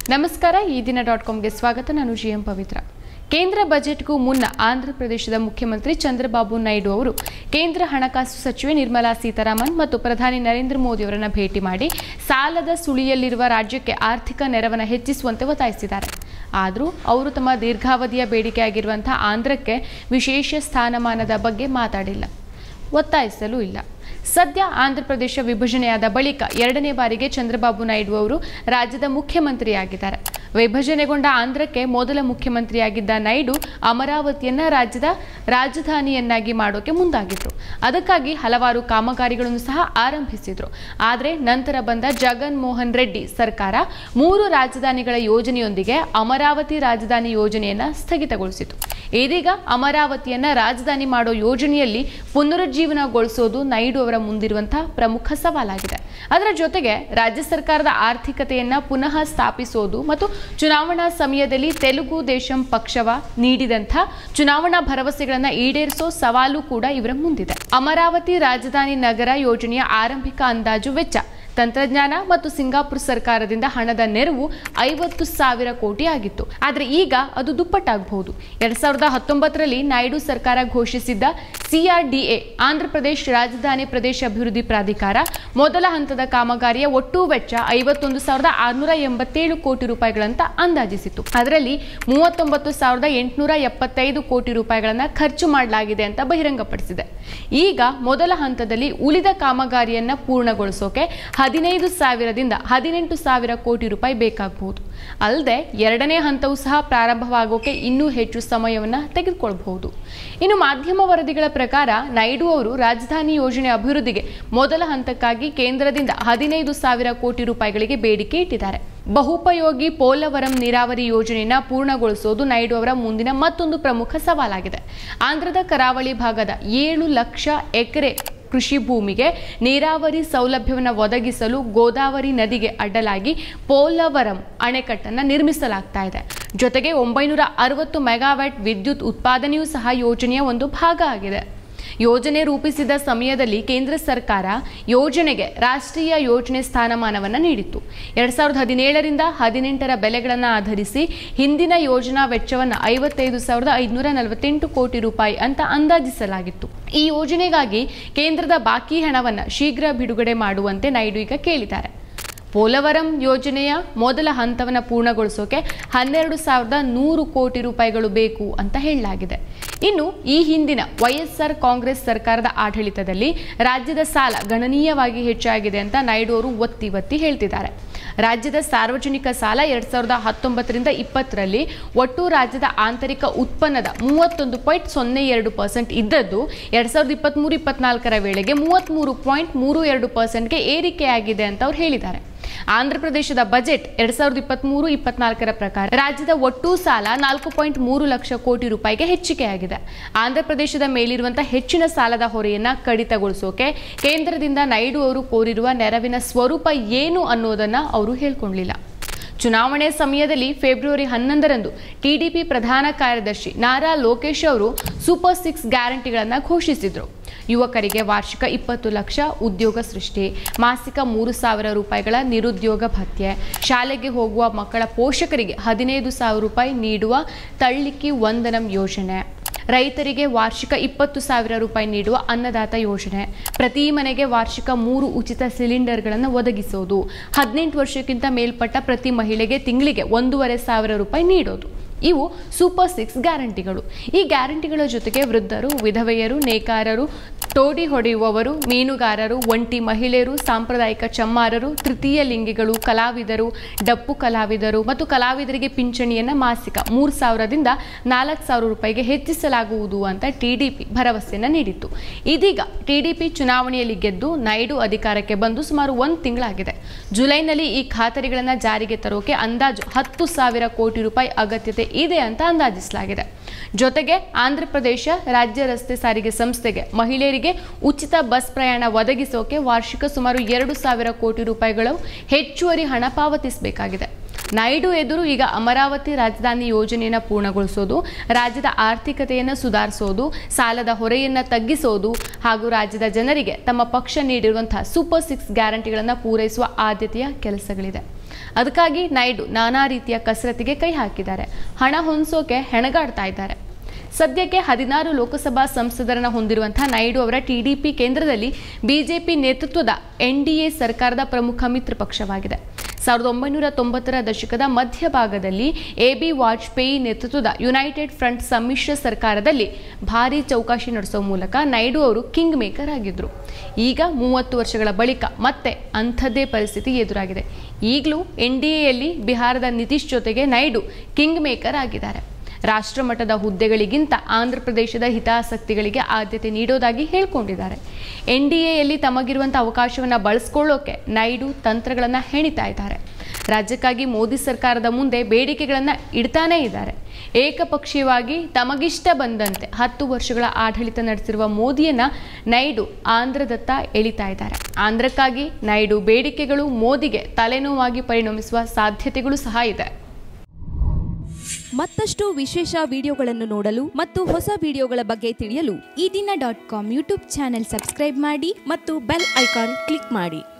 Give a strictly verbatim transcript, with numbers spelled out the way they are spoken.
ನಮಸ್ಕಾರ ಈ ದಿನ ಡಾಟ್ ಕಾಮ್ಗೆ ಸ್ವಾಗತ. ನಾನು ಜಿಎಂ ಪವಿತ್ರ. ಕೇಂದ್ರ ಬಜೆಟ್ಗೂ ಮುನ್ನ ಆಂಧ್ರ ಪ್ರದೇಶದ ಮುಖ್ಯಮಂತ್ರಿ ಚಂದ್ರಬಾಬು ನಾಯ್ಡು ಅವರು ಕೇಂದ್ರ ಹಣಕಾಸು ಸಚಿವೆ ನಿರ್ಮಲಾ ಸೀತಾರಾಮನ್ ಮತ್ತು ಪ್ರಧಾನಿ ನರೇಂದ್ರ ಮೋದಿ ಅವರನ್ನು ಭೇಟಿ ಮಾಡಿ ಸಾಲದ ಸುಳಿಯಲ್ಲಿರುವ ರಾಜ್ಯಕ್ಕೆ ಆರ್ಥಿಕ ನೆರವನ್ನು ಹೆಚ್ಚಿಸುವಂತೆ ಒತ್ತಾಯಿಸಿದ್ದಾರೆ. ಆದರೂ ಅವರು ತಮ್ಮ ದೀರ್ಘಾವಧಿಯ ಬೇಡಿಕೆಯಾಗಿರುವಂತಹ ಆಂಧ್ರಕ್ಕೆ ವಿಶೇಷ ಸ್ಥಾನಮಾನದ ಬಗ್ಗೆ ಮಾತಾಡಿಲ್ಲ, ಒತ್ತಾಯಿಸಲೂ ಇಲ್ಲ. ಸದ್ಯ ಆಂಧ್ರ ಪ್ರದೇಶ ವಿಭಜನೆಯಾದ ಬಳಿಕ ಎರಡನೇ ಬಾರಿಗೆ ಚಂದ್ರಬಾಬು ನಾಯ್ಡು ಅವರು ರಾಜ್ಯದ ಮುಖ್ಯಮಂತ್ರಿಯಾಗಿದ್ದಾರೆ. ವಿಭಜನೆಗೊಂಡ ಆಂಧ್ರಕ್ಕೆ ಮೊದಲ ಮುಖ್ಯಮಂತ್ರಿಯಾಗಿದ್ದ ನಾಯ್ಡು ಅಮರಾವತಿಯನ್ನ ರಾಜ್ಯದ ರಾಜಧಾನಿಯನ್ನಾಗಿ ಮಾಡೋಕೆ ಮುಂದಾಗಿದ್ರು. ಅದಕ್ಕಾಗಿ ಹಲವಾರು ಕಾಮಗಾರಿಗಳನ್ನು ಸಹ ಆರಂಭಿಸಿದ್ರು. ಆದರೆ ನಂತರ ಬಂದ ಜಗನ್ ಮೋಹನ್ ರೆಡ್ಡಿ ಸರ್ಕಾರ ಮೂರು ರಾಜಧಾನಿಗಳ ಯೋಜನೆಯೊಂದಿಗೆ ಅಮರಾವತಿ ರಾಜಧಾನಿ ಯೋಜನೆಯನ್ನ ಸ್ಥಗಿತಗೊಳಿಸಿತು. ಇದೀಗ ಅಮರಾವತಿಯನ್ನ ರಾಜಧಾನಿ ಮಾಡೋ ಯೋಜನೆಯಲ್ಲಿ ಪುನರುಜ್ಜೀವನಗೊಳಿಸೋದು ನಾಯ್ಡು ಅವರ ಮುಂದಿರುವಂತಹ ಪ್ರಮುಖ ಸವಾಲಾಗಿದೆ. ಅದರ ಜೊತೆಗೆ ರಾಜ್ಯ ಸರ್ಕಾರದ ಆರ್ಥಿಕತೆಯನ್ನ ಪುನಃ ಸ್ಥಾಪಿಸೋದು ಮತ್ತು ಚುನಾವಣಾ ಸಮಯದಲ್ಲಿ ತೆಲುಗು ದೇಶಂ ಪಕ್ಷವ ನೀಡಿದಂಥ ಚುನಾವಣಾ ಭರವಸೆಗಳನ್ನು ಈಡೇರಿಸೋ ಸವಾಲು ಕೂಡ ಇವರ ಮುಂದಿದೆ. ಅಮರಾವತಿ ರಾಜಧಾನಿ ನಗರ ಯೋಜನೆಯ ಆರಂಭಿಕ ಅಂದಾಜು ವೆಚ್ಚ ತಂತ್ರಜ್ಞಾನ ಮತ್ತು ಸಿಂಗಾಪುರ್ ಸರ್ಕಾರದಿಂದ ಹಣದ ನೆರವು ಐವತ್ತು ಸಾವಿರ ಕೋಟಿ ಆಗಿತ್ತು. ಆದರೆ ಈಗ ಅದು ದುಪ್ಪಟ್ಟಾಗಬಹುದು. ಎರಡ್ ಸಾವಿರದ ಹತ್ತೊಂಬತ್ತರಲ್ಲಿ ನಾಯ್ಡು ಸರ್ಕಾರ ಘೋಷಿಸಿದ್ದ ಸಿಆರ್ಡಿಎ ಆಂಧ್ರ ಪ್ರದೇಶ ರಾಜಧಾನಿ ಪ್ರದೇಶ ಅಭಿವೃದ್ಧಿ ಪ್ರಾಧಿಕಾರ ಮೊದಲ ಹಂತದ ಕಾಮಗಾರಿಯ ಒಟ್ಟು ವೆಚ್ಚ ಐವತ್ತೊಂದು ಸಾವಿರದ ಆರುನೂರ ಎಂಬತ್ತೇಳು ಕೋಟಿ ರೂಪಾಯಿಗಳಂತ ಅಂದಾಜಿಸಿತ್ತು. ಅದರಲ್ಲಿ ಮೂವತ್ತೊಂಬತ್ತು ಸಾವಿರದ ಎಂಟುನೂರ ಎಪ್ಪತ್ತೈದು ಕೋಟಿ ರೂಪಾಯಿಗಳನ್ನ ಖರ್ಚು ಮಾಡಲಾಗಿದೆ ಅಂತ ಬಹಿರಂಗಪಡಿಸಿದೆ. ಈಗ ಮೊದಲ ಹಂತದಲ್ಲಿ ಉಳಿದ ಕಾಮಗಾರಿಯನ್ನ ಪೂರ್ಣಗೊಳಿಸೋಕೆ ಹದಿನೈದು ಸಾವಿರದಿಂದ ಹದಿನೆಂಟು ಸಾವಿರ ಕೋಟಿ ರೂಪಾಯಿ ಬೇಕಾಗಬಹುದು. ಅಲ್ಲದೆ ಎರಡನೇ ಹಂತವೂ ಸಹ ಪ್ರಾರಂಭವಾಗೋಕೆ ಇನ್ನೂ ಹೆಚ್ಚು ಸಮಯವನ್ನು ತೆಗೆದುಕೊಳ್ಳಬಹುದು. ಇನ್ನು ಮಾಧ್ಯಮ ವರದಿಗಳ ಪ್ರಕಾರ ನಾಯ್ಡು ಅವರು ರಾಜಧಾನಿ ಯೋಜನೆ ಅಭಿವೃದ್ಧಿಗೆ ಮೊದಲ ಹಂತಕ್ಕಾಗಿ ಕೇಂದ್ರದಿಂದ ಹದಿನೈದು ಸಾವಿರ ಕೋಟಿ ರೂಪಾಯಿಗಳಿಗೆ ಬೇಡಿಕೆ ಇಟ್ಟಿದ್ದಾರೆ. ಬಹುಪಯೋಗಿ ಪೋಲವರಂ ನೀರಾವರಿ ಯೋಜನೆಯನ್ನ ಪೂರ್ಣಗೊಳಿಸೋದು ನಾಯ್ಡು ಅವರ ಮುಂದಿನ ಮತ್ತೊಂದು ಪ್ರಮುಖ ಸವಾಲಾಗಿದೆ. ಆಂಧ್ರದ ಕರಾವಳಿ ಭಾಗದ ಏಳು ಲಕ್ಷ ಎಕರೆ ಕೃಷಿ ಭೂಮಿಗೆ ನೀರಾವರಿ ಸೌಲಭ್ಯವನ್ನು ಒದಗಿಸಲು ಗೋದಾವರಿ ನದಿಗೆ ಅಡ್ಡಲಾಗಿ ಪೋಲವರಂ ಅಣೆಕಟ್ಟನ್ನು ನಿರ್ಮಿಸಲಾಗ್ತಾ ಇದೆ. ಜೊತೆಗೆ ಒಂಬೈನೂರ ಅರವತ್ತು ಮೆಗಾವ್ಯಾಟ್ ವಿದ್ಯುತ್ ಉತ್ಪಾದನೆಯೂ ಸಹ ಯೋಜನೆಯ ಒಂದು ಭಾಗ ಆಗಿದೆ. ಯೋಜನೆ ರೂಪಿಸಿದ ಸಮಯದಲ್ಲಿ ಕೇಂದ್ರ ಸರ್ಕಾರ ಯೋಜನೆಗೆ ರಾಷ್ಟ್ರೀಯ ಯೋಜನೆ ಸ್ಥಾನಮಾನವನ್ನು ನೀಡಿತ್ತು. ಎರಡ್ ಸಾವಿರದ ಹದಿನೇಳರಿಂದ ಹದಿನೆಂಟರ ಬೆಲೆಗಳನ್ನು ಆಧರಿಸಿ ಹಿಂದಿನ ಯೋಜನಾ ವೆಚ್ಚವನ್ನು ಐವತ್ತೈದು ಸಾವಿರದ ಐದುನೂರ ನಲವತ್ತೆಂಟು ಕೋಟಿ ರೂಪಾಯಿ ಅಂತ ಅಂದಾಜಿಸಲಾಗಿತ್ತು. ಈ ಯೋಜನೆಗಾಗಿ ಕೇಂದ್ರದ ಬಾಕಿ ಹಣವನ್ನು ಶೀಘ್ರ ಬಿಡುಗಡೆ ಮಾಡುವಂತೆ ನಾಯ್ಡು ಈಗ ಕೇಳಿದ್ದಾರೆ. ಪೋಲವರಂ ಯೋಜನೆಯ ಮೊದಲ ಹಂತವನ್ನು ಪೂರ್ಣಗೊಳಿಸೋಕೆ ಹನ್ನೆರಡು ಸಾವಿರದ ನೂರು ಕೋಟಿ ರೂಪಾಯಿಗಳು ಬೇಕು ಅಂತ ಹೇಳಲಾಗಿದೆ. ಇನ್ನು ಈ ಹಿಂದಿನ ವೈಎಸ್ಆರ್ ಕಾಂಗ್ರೆಸ್ ಸರ್ಕಾರದ ಆಡಳಿತದಲ್ಲಿ ರಾಜ್ಯದ ಸಾಲ ಗಣನೀಯವಾಗಿ ಹೆಚ್ಚಾಗಿದೆ ಅಂತ ನಾಯ್ಡು ಅವರು ಒತ್ತಿ ಒತ್ತಿ ಹೇಳ್ತಿದ್ದಾರೆ. ರಾಜ್ಯದ ಸಾರ್ವಜನಿಕ ಸಾಲ ಎರಡ್ ಸಾವಿರದ ಹತ್ತೊಂಬತ್ತರಿಂದ ಇಪ್ಪತ್ತರಲ್ಲಿ ಒಟ್ಟು ರಾಜ್ಯದ ಆಂತರಿಕ ಉತ್ಪನ್ನದ ಮೂವತ್ತೊಂದು ಪಾಯಿಂಟ್ ಸೊನ್ನೆ ಎರಡು ಪರ್ಸೆಂಟ್ ಇದ್ದದ್ದು ಎರಡ್ ಸಾವಿರದ ಇಪ್ಪತ್ತ್ ಮೂರು ಇಪ್ಪತ್ನಾಲ್ಕರ ವೇಳೆಗೆ ಮೂವತ್ತ್ಮೂರು ಪಾಯಿಂಟ್ ಮೂರು ಎರಡು ಪರ್ಸೆಂಟ್ಗೆ ಏರಿಕೆಯಾಗಿದೆ ಅಂತ ಅವ್ರು ಹೇಳಿದ್ದಾರೆ. ಆಂಧ್ರ ಪ್ರದೇಶದ ಬಜೆಟ್ ಎರಡ್ ಸಾವಿರದ ಇಪ್ಪತ್ತ್ ಮೂರು ಇಪ್ಪತ್ನಾಲ್ಕರ ಪ್ರಕಾರ ರಾಜ್ಯದ ಒಟ್ಟು ಸಾಲ ನಾಲ್ಕು ಪಾಯಿಂಟ್ ಮೂರು ಲಕ್ಷ ಕೋಟಿ ರೂಪಾಯಿಗೆ ಹೆಚ್ಚಿಗೆಯಾಗಿದೆ. ಆಂಧ್ರ ಪ್ರದೇಶದ ಮೇಲಿರುವಂತಹ ಹೆಚ್ಚಿನ ಸಾಲದ ಹೊರೆಯನ್ನ ಕಡಿತಗೊಳಿಸೋಕೆ ಕೇಂದ್ರದಿಂದ ನಾಯ್ಡು ಅವರು ಕೋರಿರುವ ನೆರವಿನ ಸ್ವರೂಪ ಏನು ಅನ್ನೋದನ್ನ ಅವರು ಹೇಳ್ಕೊಳ್ಳಲಿಲ್ಲ. ಚುನಾವಣೆ ಸಮಯದಲ್ಲಿ ಫೆಬ್ರವರಿ ಹನ್ನೊಂದರಂದು ಟಿಡಿಪಿ ಪ್ರಧಾನ ಕಾರ್ಯದರ್ಶಿ ನಾರಾ ಲೋಕೇಶ್ ಅವರು ಸೂಪರ್ ಸಿಕ್ಸ್ ಗ್ಯಾರಂಟಿಗಳನ್ನು ಘೋಷಿಸಿದ್ರು. ಯುವಕರಿಗೆ ವಾರ್ಷಿಕ ಇಪ್ಪತ್ತು ಲಕ್ಷ ಉದ್ಯೋಗ ಸೃಷ್ಟಿ, ಮಾಸಿಕ ಮೂರು ಸಾವಿರ ರೂಪಾಯಿಗಳ ನಿರುದ್ಯೋಗ ಭತ್ಯೆ, ಶಾಲೆಗೆ ಹೋಗುವ ಮಕ್ಕಳ ಪೋಷಕರಿಗೆ ಹದಿನೈದು ಸಾವಿರ ರೂಪಾಯಿ ನೀಡುವ ತಳ್ಳಿಕ್ಕಿ ವಂದನಂ ಯೋಜನೆ, ರೈತರಿಗೆ ವಾರ್ಷಿಕ ಇಪ್ಪತ್ತು ಸಾವಿರ ರೂಪಾಯಿ ನೀಡುವ ಅನ್ನದಾತ ಯೋಜನೆ, ಪ್ರತಿ ಮನೆಗೆ ವಾರ್ಷಿಕ ಮೂರು ಉಚಿತ ಸಿಲಿಂಡರ್ಗಳನ್ನು ಒದಗಿಸೋದು, ಹದಿನೆಂಟು ವರ್ಷಕ್ಕಿಂತ ಮೇಲ್ಪಟ್ಟ ಪ್ರತಿ ಮಹಿಳೆಗೆ ತಿಂಗಳಿಗೆ ಒಂದೂವರೆ ಸಾವಿರ ರೂಪಾಯಿ ನೀಡೋದು. ಇವು ಸೂಪರ್ ಸಿಕ್ಸ್ ಗ್ಯಾರಂಟಿಗಳು. ಈ ಗ್ಯಾರಂಟಿಗಳ ಜೊತೆಗೆ ವೃದ್ಧರು, ವಿಧವೆಯರು, ನೇಕಾರರು, ತೋಡಿ ಹೊಡೆಯುವವರು, ಮೀನುಗಾರರು, ಒಂಟಿ ಮಹಿಳೆಯರು, ಸಾಂಪ್ರದಾಯಿಕ ಚಮ್ಮಾರರು, ತೃತೀಯ ಲಿಂಗಿಗಳು, ಕಲಾವಿದರು, ಡಪ್ಪು ಕಲಾವಿದರು ಮತ್ತು ಕಲಾವಿದರಿಗೆ ಪಿಂಚಣಿಯನ್ನು ಮಾಸಿಕ ಮೂರು ಸಾವಿರದಿಂದ ನಾಲ್ಕು ಸಾವಿರ ರೂಪಾಯಿಗೆ ಹೆಚ್ಚಿಸಲಾಗುವುದು ಅಂತ ಟಿಡಿಪಿ ಭರವಸೆಯನ್ನು ನೀಡಿತ್ತು. ಇದೀಗ ಟಿಡಿಪಿ ಚುನಾವಣೆಯಲ್ಲಿ ಗೆದ್ದು ನಾಯ್ಡು ಅಧಿಕಾರಕ್ಕೆ ಬಂದು ಸುಮಾರು ಒಂದು ತಿಂಗಳಾಗಿದೆ. ಜುಲೈನಲ್ಲಿ ಈ ಖಾತರಿಗಳನ್ನು ಜಾರಿಗೆ ತರೋಕೆ ಅಂದಾಜು ಹತ್ತು ಸಾವಿರ ಕೋಟಿ ರೂಪಾಯಿ ಅಗತ್ಯತೆ ಇದೆ ಅಂತ ಅಂದಾಜಿಸಲಾಗಿದೆ. ಜೊತೆಗೆ ಆಂಧ್ರ ಪ್ರದೇಶ ರಾಜ್ಯ ರಸ್ತೆ ಸಾರಿಗೆ ಸಂಸ್ಥೆಗೆ ಮಹಿಳೆಯರಿಗೆ ಉಚಿತ ಬಸ್ ಪ್ರಯಾಣ ಒದಗಿಸೋಕೆ ವಾರ್ಷಿಕ ಸುಮಾರು ಎರಡು ಸಾವಿರ ಕೋಟಿ ರೂಪಾಯಿಗಳು ಹೆಚ್ಚುವರಿ ಹಣ ಪಾವತಿಸಬೇಕಾಗಿದೆ. ನಾಯ್ಡು ಎದುರು ಈಗ ಅಮರಾವತಿ ರಾಜಧಾನಿ ಯೋಜನೆಯನ್ನು ಪೂರ್ಣಗೊಳಿಸೋದು, ರಾಜ್ಯದ ಆರ್ಥಿಕತೆಯನ್ನು ಸುಧಾರಿಸೋದು, ಸಾಲದ ಹೊರೆಯನ್ನು ತಗ್ಗಿಸೋದು ಹಾಗೂ ರಾಜ್ಯದ ಜನರಿಗೆ ತಮ್ಮ ಪಕ್ಷ ನೀಡಿರುವಂತಹ ಸೂಪರ್ ಸಿಕ್ಸ್ ಗ್ಯಾರಂಟಿಗಳನ್ನು ಪೂರೈಸುವ ಆದ್ಯತೆಯ ಕೆಲಸಗಳಿದೆ. ಅದಕ್ಕಾಗಿ ನಾಯ್ಡು ನಾನಾ ರೀತಿಯ ಕಸರತ್ತಿಗೆ ಕೈ ಹಾಕಿದ್ದಾರೆ. ಹಣ ಹೊಂದಿಸೋಕೆ ಹೆಣಗಾಡ್ತಾ ಇದ್ದಾರೆ. ಸದ್ಯಕ್ಕೆ ಹದಿನಾರು ಲೋಕಸಭಾ ಸಂಸದರನ್ನ ಹೊಂದಿರುವಂತಹ ನಾಯ್ಡು ಅವರ ಟಿಡಿಪಿ ಕೇಂದ್ರದಲ್ಲಿ ಬಿಜೆಪಿ ನೇತೃತ್ವದ ಎನ್ಡಿಎ ಸರ್ಕಾರದ ಪ್ರಮುಖ ಮಿತ್ರ ಪಕ್ಷವಾಗಿದೆ. ಸಾವಿರದ ಒಂಬೈನೂರ ತೊಂಬತ್ತರ ದಶಕದ ಮಧ್ಯಭಾಗದಲ್ಲಿ ಎ ಬಿ ವಾಜಪೇಯಿ ನೇತೃತ್ವದ ಯುನೈಟೆಡ್ ಫ್ರಂಟ್ ಸಮ್ಮಿಶ್ರ ಸರ್ಕಾರದಲ್ಲಿ ಭಾರೀ ಚೌಕಾಶಿ ನಡೆಸುವ ಮೂಲಕ ನಾಯ್ಡು ಅವರು ಕಿಂಗ್ ಮೇಕರ್ ಆಗಿದ್ರು. ಈಗ ಮೂವತ್ತು ವರ್ಷಗಳ ಬಳಿಕ ಮತ್ತೆ ಅಂಥದ್ದೇ ಪರಿಸ್ಥಿತಿ ಎದುರಾಗಿದೆ. ಈಗಲೂ ಎನ್ಡಿಎಯಲ್ಲಿ ಬಿಹಾರದ ನಿತೀಶ್ ಜೊತೆಗೆ ನಾಯ್ಡು ಕಿಂಗ್ ಮೇಕರ್ ಆಗಿದ್ದಾರೆ. ರಾಷ್ಟ್ರಮಟ್ಟದ ಹುದ್ದೆಗಳಿಗಿಂತ ಆಂಧ್ರ ಪ್ರದೇಶದ ಹಿತಾಸಕ್ತಿಗಳಿಗೆ ಆದ್ಯತೆ ನೀಡೋದಾಗಿ ಹೇಳಿಕೊಂಡಿದ್ದಾರೆ. ಎನ್ಡಿಎಯಲ್ಲಿ ತಮಗಿರುವಂತಹ ಅವಕಾಶವನ್ನು ಬಳಸಿಕೊಳ್ಳೋಕೆ ನಾಯ್ಡು ತಂತ್ರಗಳನ್ನು ಹೆಣಿತಾ ಇದ್ದಾರೆ. ರಾಜ್ಯಕ್ಕಾಗಿ ಮೋದಿ ಸರ್ಕಾರದ ಮುಂದೆ ಬೇಡಿಕೆಗಳನ್ನು ಇಡ್ತಾನೇ ಇದ್ದಾರೆ. ಏಕಪಕ್ಷೀಯವಾಗಿ ತಮಗಿಷ್ಟ ಬಂದಂತೆ ಹತ್ತು ವರ್ಷಗಳ ಆಡಳಿತ ನಡೆಸಿರುವ ಮೋದಿಯನ್ನ ನಾಯ್ಡು ಆಂಧ್ರದತ್ತ ಎಳಿತಾ ಇದ್ದಾರೆ. ಆಂಧ್ರಕ್ಕಾಗಿ ನಾಯ್ಡು ಬೇಡಿಕೆಗಳು ಮೋದಿಗೆ ತಲೆನೋವಾಗಿ ಪರಿಣಮಿಸುವ ಸಾಧ್ಯತೆಗಳು ಸಹ ಇದೆ. ಮತ್ತಷ್ಟು ವಿಶೇಷ ವಿಡಿಯೋಗಳನ್ನು ನೋಡಲು ಮತ್ತು ಹೊಸ ವಿಡಿಯೋಗಳ ಬಗ್ಗೆ ತಿಳಿಯಲು ಈ ದಿನ dot com YouTube channel subscribe ಮಾಡಿ ಮತ್ತು ಬೆಲ್ ಐಕಾನ್ ಕ್ಲಿಕ್ ಮಾಡಿ.